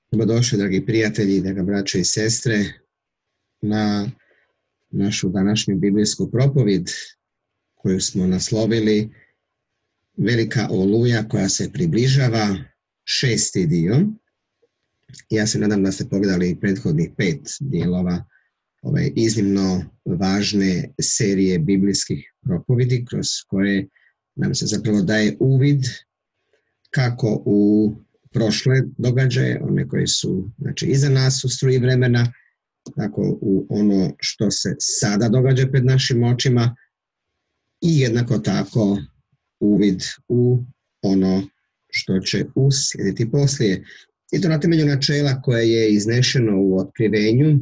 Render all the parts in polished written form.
Dobrodošli, dragi prijatelji, draga braćo i sestre, na našu današnju biblijsku propovijed koju smo naslovili Velika oluja koja se približava, 6. dio. Ja se nadam da ste pogledali prethodnih 5 dijelova ove iznimno važne serije biblijskih propovjedi kroz koje nam se zapravo daje uvid kako u prošle događaje, one koje su iza nas u struji vremena, tako u ono što se sada događa pred našim očima i jednako tako uvid u ono što će uslijediti poslije. I to na temelju načela koje je iznešeno u Otkrivenju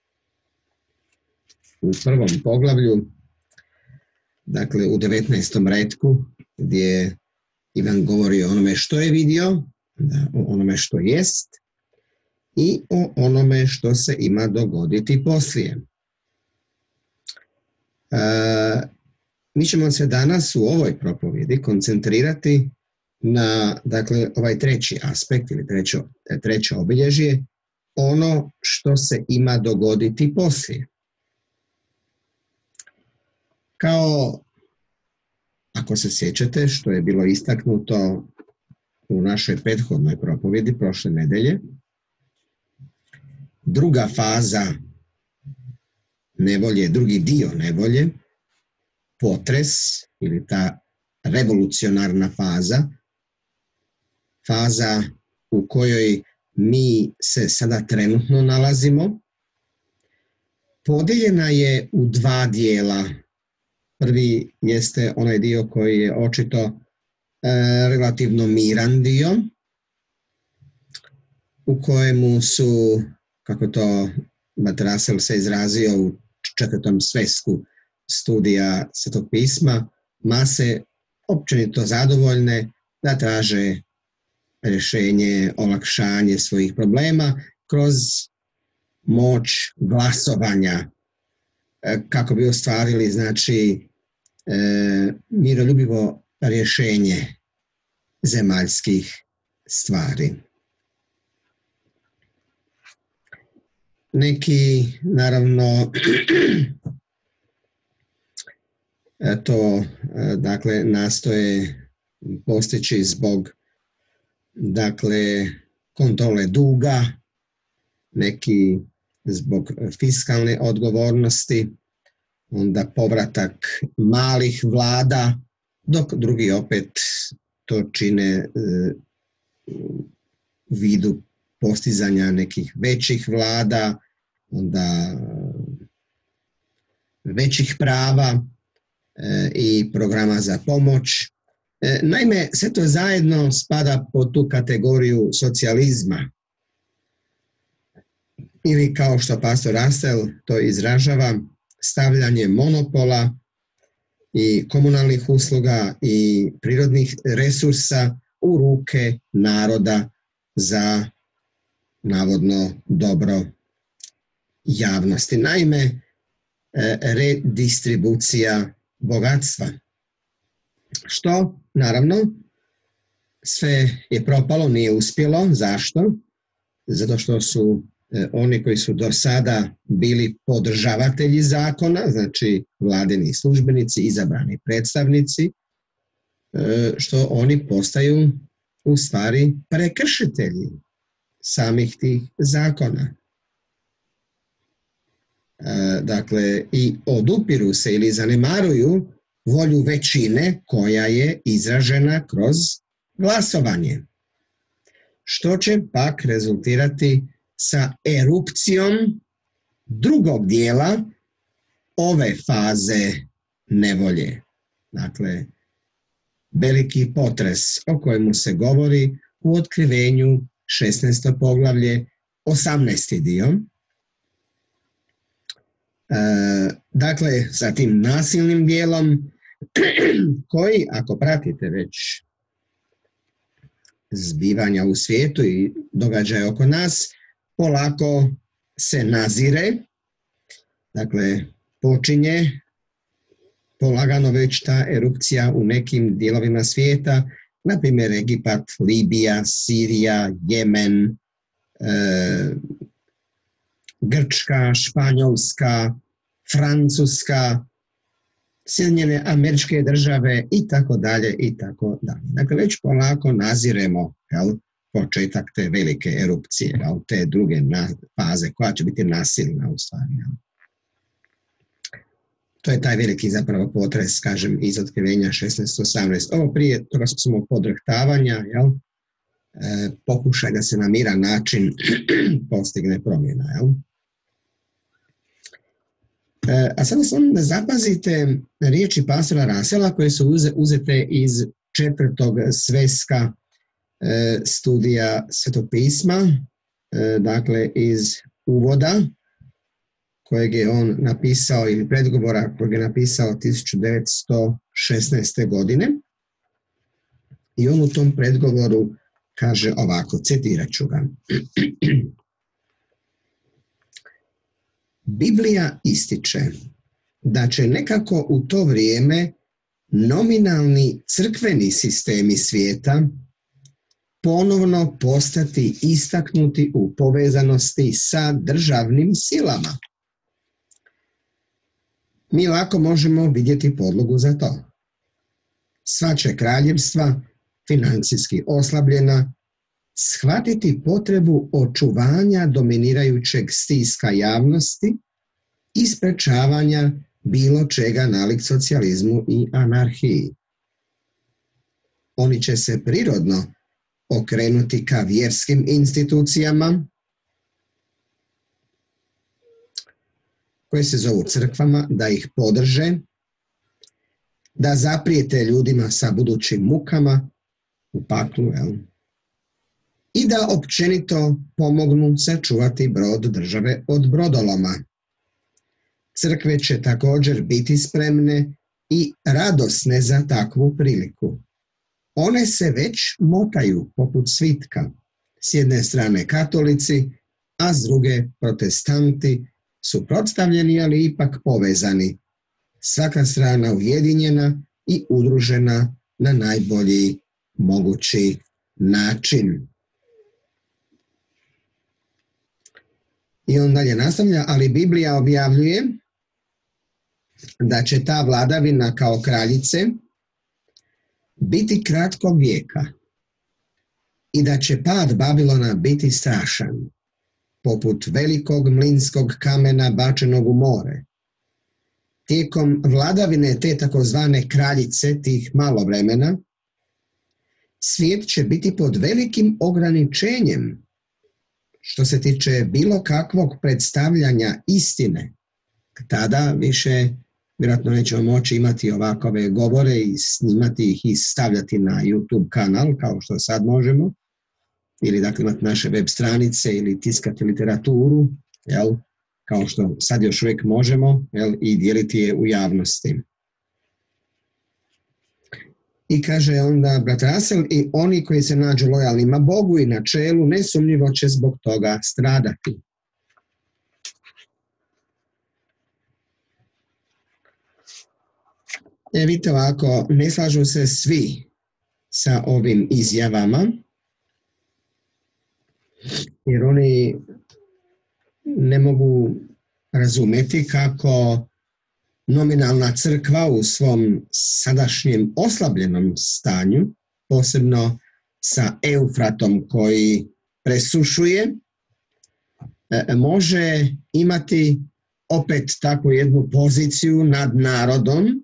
u 1. poglavlju, dakle u 19. retku, gdje Ivan govori o onome što je vidio, o onome što jest i o onome što se ima dogoditi poslije. Mi ćemo se danas u ovoj propovjedi koncentrirati na ovaj treći aspekt ili treće obilježje, ono što se ima dogoditi poslije. Kao, ako se sjećate što je bilo istaknuto u našoj prethodnoj propovjedi prošle nedelje, druga faza nevolje, drugi dio nevolje, potres ili ta revolucionarna faza u kojoj mi se sada trenutno nalazimo, podijeljena je u 2 dijela. Prvi jeste onaj dio koji je očito relativno miran dio, u kojemu su, kako to Matt Russell se izrazio u 4. svesku studija Svetog pisma, mase općenito zadovoljne da traže rješenje, olakšanje svojih problema kroz moć glasovanja kako bi ostvarili miroljubivo rješenje zemaljskih stvari. Neki, naravno, to nastoje postići zbog kontrole duga, neki zbog fiskalne odgovornosti, onda povratak malih vlada, dok drugi opet to čine u vidu postizanja nekih većih vlada, onda većih prava i programa za pomoć. Naime, sve to zajedno spada pod tu kategoriju socijalizma. Ili kao što pastor Russell to izražava, stavljanje monopola i komunalnih usluga i prirodnih resursa u ruke naroda za navodno dobro javnosti. Naime, redistribucija bogatstva. Što, naravno, sve je propalo, nije uspjelo. Zašto? Zato što su oni koji su do sada bili podržavatelji zakona, znači vladini službenici, izabrani predstavnici, što oni postaju u stvari prekršitelji samih tih zakona. I odupiru se ili zanemaruju volju većine koja je izražena kroz glasovanje. Što će pak rezultirati sa erupcijom drugog dijela ove faze nevolje. Veliki potres o kojemu se govori u Otkrivenju 16. poglavlje, 18. dio. Sa tim nasilnim dijelom koji, ako pratite već zbivanja u svijetu i događaje oko nas, polako se nazire, počinje polagano već ta erupcija u nekim dijelovima svijeta, na primjer Egipat, Libija, Sirija, Jemen, Grčka, Španjolska, Francuska, Sjedinjene Američke Države i tako dalje i tako dalje. Dakle, već polako naziremo početak te velike erupcije, te druge faze koja će biti nasilna u stvari. To je taj veliki zapravo potres, kažem, iz otkrivenja 1618. Ovo prije toga su samo podrhtavanja, pokušaj da se na miran način postigne promjena. A sada samo da zapazite riječi pastora Russella koje su uzete iz 4. sveska studija Svetog pisma, dakle iz uvoda kojeg je on napisao ili predgovora kojeg je napisao 1916. godine. I on u tom predgovoru kaže ovako, citirat ću ga. Biblija ističe da će nekako u to vrijeme nominalni crkveni sistemi svijeta ponovno postati istaknuti u povezanosti sa državnim silama. Mi lako možemo vidjeti podlogu za to. Sva će kraljevstva, financijski oslabljena, shvatiti potrebu očuvanja dominirajućeg stiska javnosti i sprečavanja bilo čega nalik socijalizmu i anarhiji. Oni će se prirodno okrenuti ka vjerskim institucijama koje se zovu crkvama, da ih podrže, da zaprijete ljudima sa budućim mukama u paklu, i da općenito pomognu sačuvati brod države od brodoloma. Crkve će također biti spremne i radosne za takvu priliku. One se već motaju poput svitka. S jedne strane katolici, a s druge protestanti, suprotstavljeni, ali ipak povezani. Svaka strana ujedinjena i udružena na najbolji mogući način. I on dalje nastavlja, ali Biblija objavljuje da će ta vladavina kao kraljice biti kratkog vijeka i da će pad Babilona biti strašan, poput velikog mlinskog kamena bačenog u more. Tijekom vladavine te takozvane kraljice tih malo vremena, svijet će biti pod velikim ograničenjem što se tiče bilo kakvog predstavljanja istine. Tada više vjerojatno nećemo moći imati ovakove govore i snimati ih i stavljati na YouTube kanal kao što sad možemo, ili dakle imati naše web stranice ili tiskati literaturu, kao što sad još uvijek možemo, i dijeliti je u javnosti. I kaže onda brat Russell, i oni koji se nađu lojalnima Bogu i načelu, nesumnjivo će zbog toga stradati. Vidite ovako, ne slažu se svi sa ovim izjavama, jer oni ne mogu razumjeti kako nominalna crkva u svom sadašnjem oslabljenom stanju, posebno sa Eufratom koji presušuje, može imati opet takvu jednu poziciju nad narodom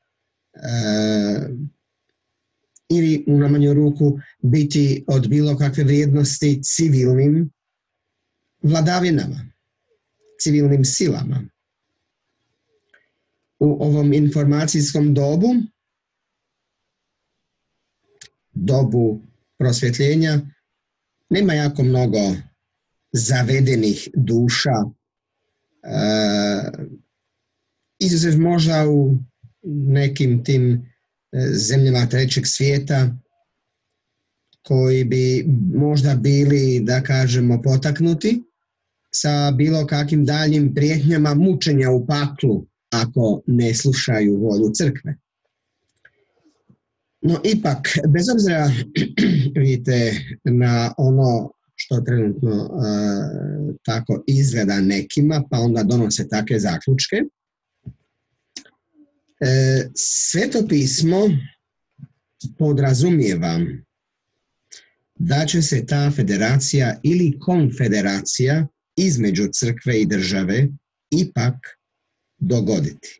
ili u najmanju ruku biti od bilo kakve vrijednosti civilnim vladavinama, civilnim silama. U ovom informacijskom dobu prosvjetljenja, nema jako mnogo zavedenih duša, izuzev možda u nekim tim zemljama trećeg svijeta koji bi možda bili, da kažemo, potaknuti sa bilo kakvim daljim prijetnjama mučenja u paklu ako ne slušaju volju crkve. No ipak, bez obzira vidite na ono što trenutno tako izgleda nekima, pa onda donose takve zaključke. Sveto pismo podrazumijeva da će se ta federacija ili konfederacija između crkve i države ipak dogoditi.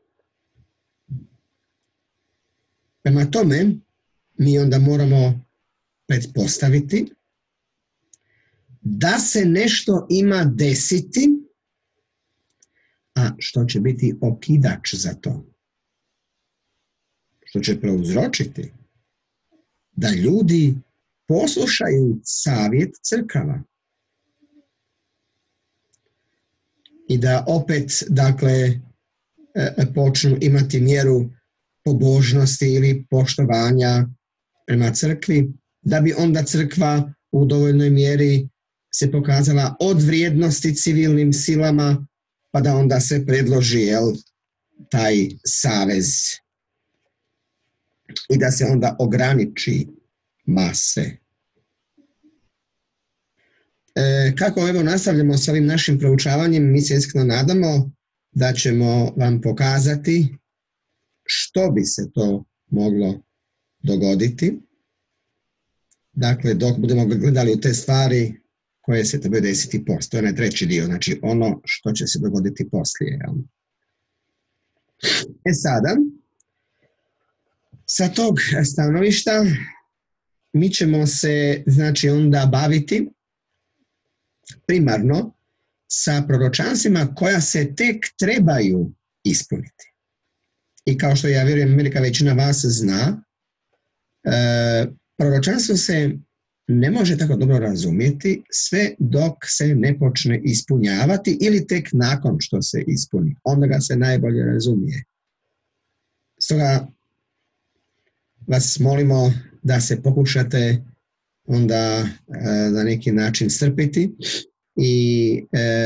Prema tome, mi onda moramo pretpostaviti da se nešto ima desiti, a što će biti okidač za to? Što će prouzročiti da ljudi poslušaju savjet crkava i da opet, dakle, počnu imati mjeru pobožnosti ili poštovanja prema crkvi, da bi onda crkva u dovoljnoj mjeri se pokazala od vrijednosti civilnim silama, pa da onda se predloži taj savez i da se onda ograniči mase. Kako nastavljamo s ovim našim proučavanjem, mi se iskreno nadamo da ćemo vam pokazati što bi se to moglo dogoditi. Dakle, dok budemo gledali u te stvari koje se trebaju desiti poslije. To je onaj treći dio, znači ono što će se dogoditi poslije. Sada, sa tog stanovišta mi ćemo se, znači, onda baviti primarno sa proročanstvima koja se tek trebaju ispuniti. I kao što ja vjerujem velika većina vas zna, proročanstvo se ne može tako dobro razumjeti sve dok se ne počne ispunjavati ili tek nakon što se ispuni. Onda ga se najbolje razumije. Stoga vas molimo da se pokušate onda na neki način strpiti i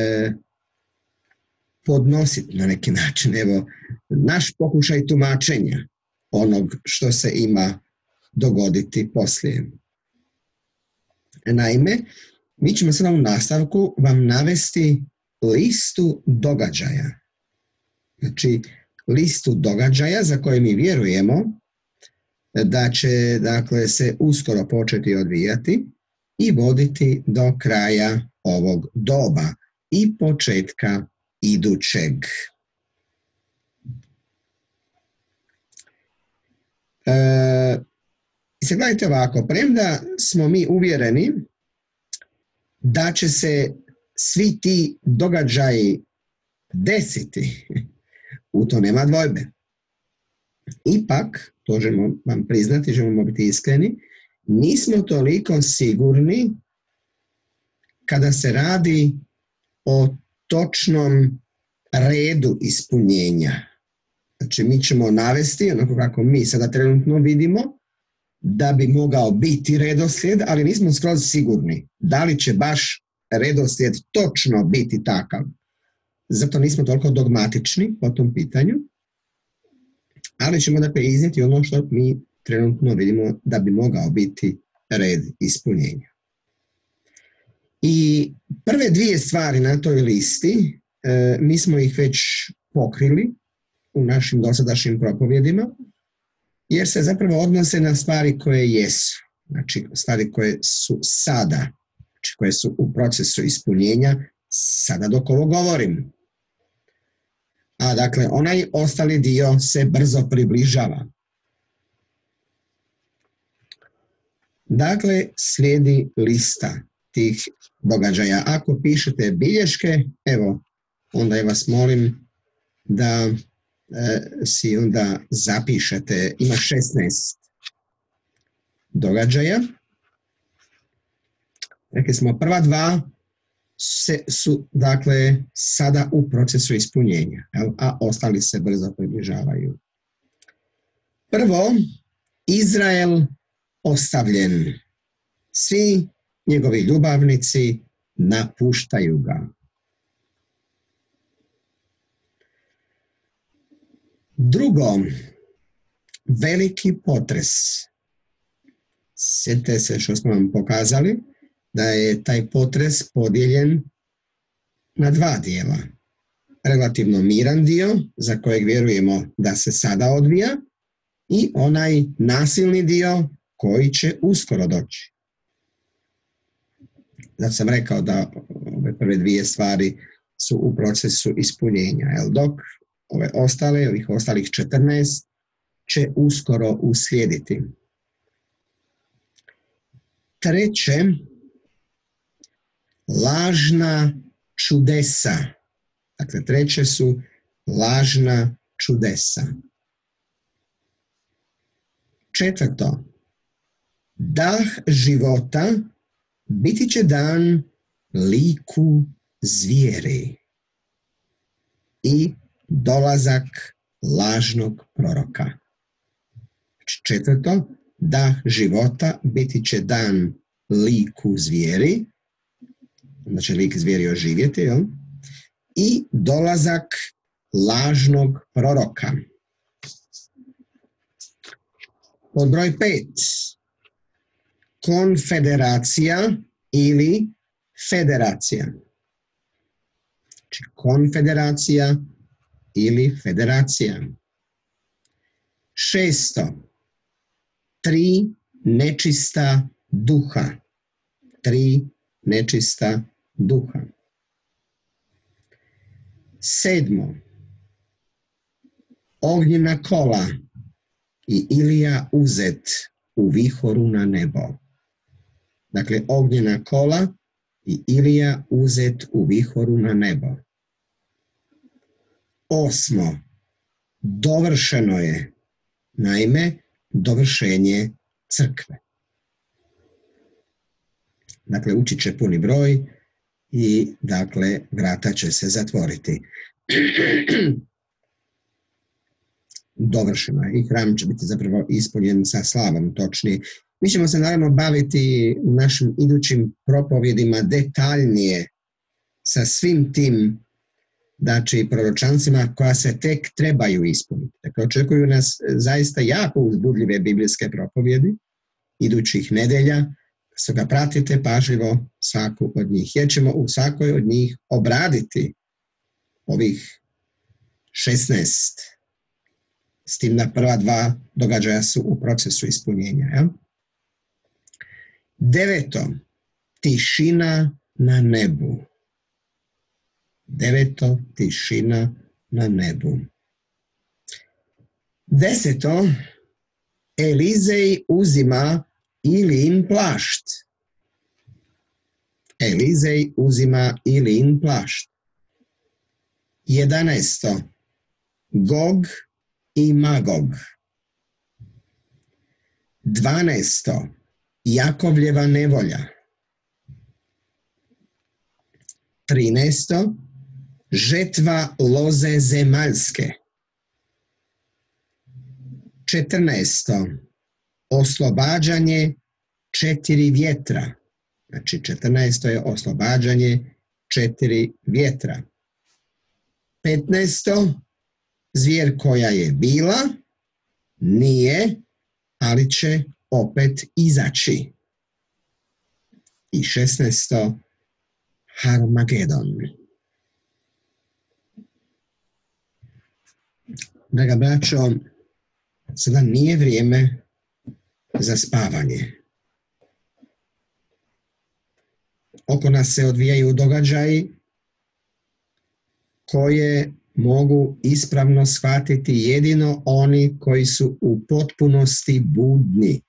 podnositi na neki način, naš pokušaj tumačenja onog što se ima dogoditi poslije. Naime, mi ćemo sada u nastavku vam navesti listu događaja. Znači, listu događaja za koje mi vjerujemo da će, dakle, se uskoro početi odvijati i voditi do kraja ovog doba i početka idućeg. I sad gledajte ovako, premda smo mi uvjereni da će se svi ti događaji desiti, u to nema dvojbe. Ipak, to ćemo vam priznati, ćemo biti iskreni, nismo toliko sigurni kada se radi o točnom redu ispunjenja. Znači, mi ćemo navesti, onako kako mi sada trenutno vidimo, da bi mogao biti redoslijed, ali nismo skroz sigurni da li će baš redoslijed točno biti takav. Zato nismo toliko dogmatični po tom pitanju, ali ćemo dakle iznijeti ono što mi trenutno vidimo da bi mogao biti red ispunjenja. I prve dvije stvari na toj listi, mi smo ih već pokrili u našim dosadašnjim propovjedima, jer se zapravo odnose na stvari koje jesu, znači stvari koje su sada, znači koje su u procesu ispunjenja sada dok ovo govorim. A dakle, onaj ostali dio se brzo približava. Dakle, slijedi lista tih događaja. Ako pišete bilješke, evo, onda ja vas molim da si onda zapišete, ima 16 događaja. Rekli smo, prva dva su, dakle, sada u procesu ispunjenja, a ostali se brzo približavaju. Prvo, Izrael ostavljen. Svi njegovi ljubavnici napuštaju ga. Drugo, veliki potres. Sjetite se što smo vam pokazali, da je taj potres podijeljen na dva dijela. Relativno miran dio, za kojeg vjerujemo da se sada odvija, i onaj nasilni dio koji će uskoro doći. Zato sam rekao da ove prve dvije stvari su u procesu ispunjenja, dok ovih ostalih 14 će uskoro uslijediti. Treće, lažna čudesa. Dakle, treće su lažna čudesa. Četvrto, dah života biti će dan liku zvijeri i dolazak lažnog proroka. Četvrto, dah života biti će dan liku zvijeri, onda će lik zvijeri oživjeti, i dolazak lažnog proroka. Pod broj 5. Konfederacija ili federacija. Znači, konfederacija ili federacija. 6. 3 nečista duha. 3 nečista duha. 7. Ognjena kola i Ilija uzet u vihoru na nebo. Dakle, ognjena kola i Ilija uzet u vihoru na nebo. 8. Dovršeno je, naime, dovršenje crkve. Dakle, ući će puni broj i, dakle, vrata će se zatvoriti. Dovršeno je i hram će biti zapravo ispunjen sa slavom, točnije. Mi ćemo se naravno baviti u našim idućim propovjedima detaljnije sa svim tim, znači, proročanstvima koja se tek trebaju ispuniti. Dakle, očekuju nas zaista jako uzbudljive biblijske propovjedi idućih nedelja. Stoga pratite pažljivo svaku od njih. Jer ćemo u svakoj od njih obraditi ovih 16. S tim da prva 2 događaja su u procesu ispunjenja. 9. Tišina na nebu. 9. Tišina na nebu. 10. Elizej uzima Ilijin plašt. Elizej uzima Ilijin plašt. 11. Gog i Magog. 12. Jakovljeva nevolja. 13. Žetva loze zemaljske. 14. Oslobađanje 4 vjetra. Znači 14. je oslobađanje 4 vjetra. 15. Zvijer koja je bila, nije, ali će opet izaći. I 16. Harmagedon. Draga braćo, sada nije vrijeme za spavanje. Oko nas se odvijaju događaji koje mogu ispravno shvatiti jedino oni koji su u potpunosti budni.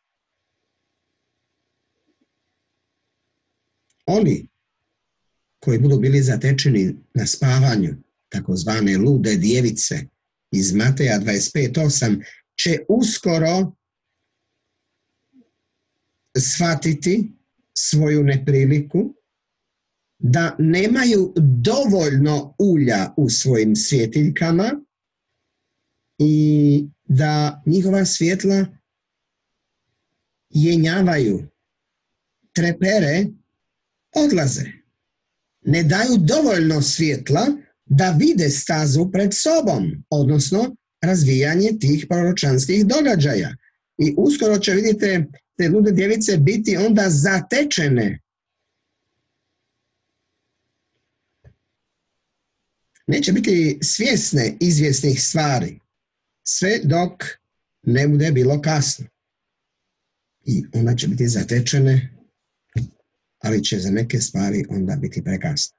Oni koji budu bili zatečeni na spavanju, takozvane lude djevice iz Mateja 25:8, će uskoro shvatiti svoju nepriliku, da nemaju dovoljno ulja u svojim svjetiljkama i da njihova svjetla jenjavaju, trepere, odlaze. Ne daju dovoljno svjetla da vide stazu pred sobom, odnosno razvijanje tih proročanskih događaja. I uskoro će, vidite, te lude djevice biti onda zatečene Neće biti svjesne izvjesnih stvari, sve dok ne bude bilo kasno. I onda će biti zatečene, ali će za neke stvari onda biti prekasno.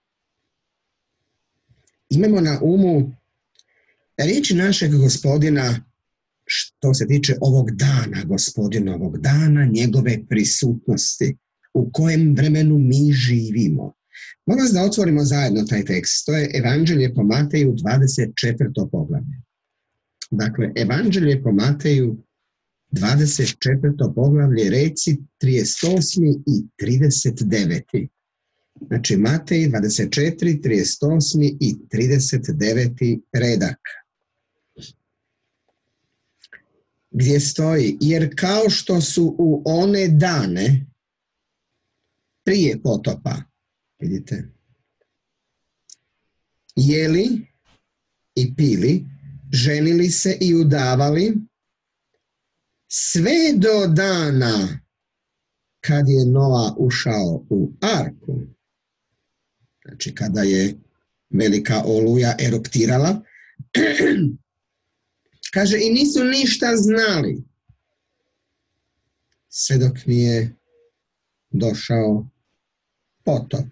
Imamo na umu riječi našeg Gospodina što se tiče ovog dana, Gospodinovog dana, njegove prisutnosti, u kojem vremenu mi živimo. Molim vas da otvorimo zajedno taj tekst. To je Evanđelje po Mateju 24. poglavlje. Dakle, Evanđelje po Mateju 24. poglavlje, reci 38. i 39. Znači, Matej 24, 38 i 39 redak. Gdje stoji, jer kao što su u one dane prije potopa, vidite, jeli i pili, ženili se i udavali, sve do dana kad je Noa ušao u arku. Znači, kada je velika oluja eruptirala, kaže, i nisu ništa znali, sve dok nije došao potop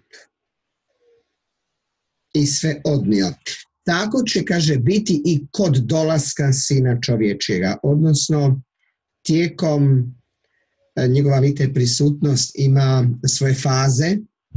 i sve odnio. Tako će, kaže, biti i kod dolaska Sina čovječjega, odnosno tijekom njegova, vidite, prisutnost ima svoje faze.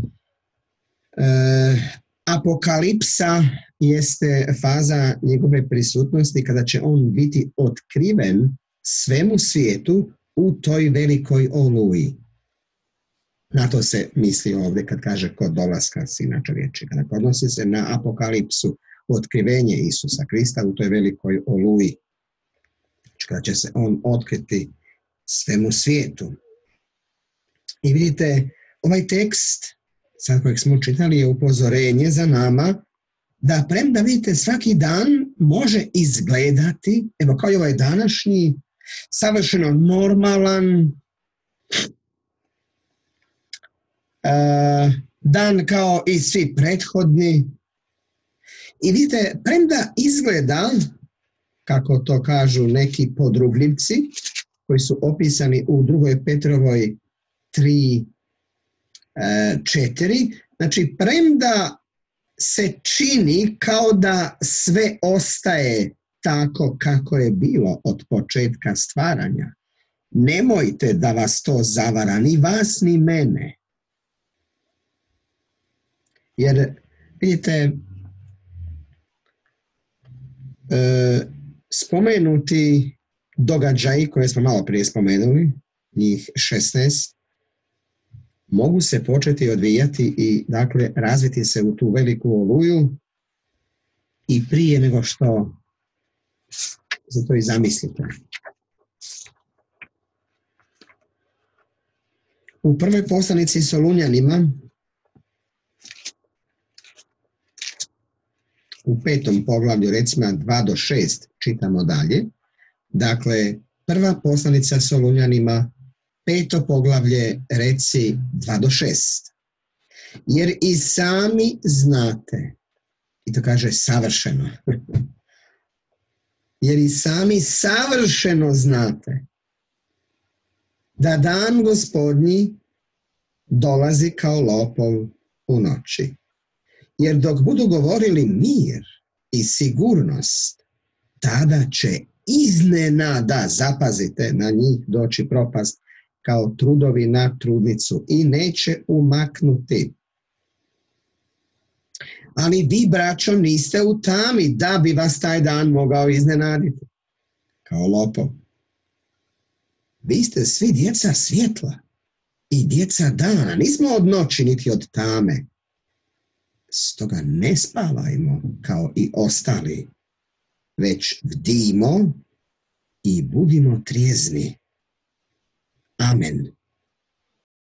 Apokalipsa jeste faza njegove prisutnosti kada će on biti otkriven svemu svijetu u toj velikoj oluji. Na to se misli ovdje kad kaže kod dolaska Sina čovječjega. Dakle, odnosi se na apokalipsu, otkrivenje Isusa Krista u toj velikoj oluji. Znači, kada će se on otkriti svemu svijetu. I vidite, ovaj tekst, sad kojeg smo čitali, je upozorenje za nama da premda, vidite, svaki dan može izgledati, evo kao i ovaj današnji, savršeno normalan, dan kao i svi prethodni. I vidite, premda izgleda, kako to kažu neki podrugljivci, koji su opisani u 2. Petrovoj 3:4, znači premda se čini kao da sve ostaje tako kako je bilo od početka stvaranja, nemojte da vas to zavara, ni vas ni mene. Jer, vidite, spomenuti događaji koje smo malo prije spomenuli, njih 16, mogu se početi odvijati i, dakle, razviti se u tu veliku oluju i prije nego što za to i zamislite. U prvoj poslanici Solunjanima, u 5. poglavlju, recimo 2-6, čitamo dalje. Dakle, prva poslanica Solunjanima, 5. poglavlje, reci 2-6. Jer i sami znate, i to kaže savršeno, jer i sami savršeno znate da dan Gospodnji dolazi kao lopov u noći. Jer dok budu govorili mir i sigurnost, tada će iznenada, zapazite, na njih doći propast kao trudovi na trudnicu i neće umaknuti. Ali vi, braćo, niste u tami da bi vas taj dan mogao iznenaditi kao lopov. Vi ste svi djeca svjetla i djeca dana. Nismo od noći niti od tame. Stoga ne spavajmo kao i ostali, već bdijmo i budimo trijezni. Amen.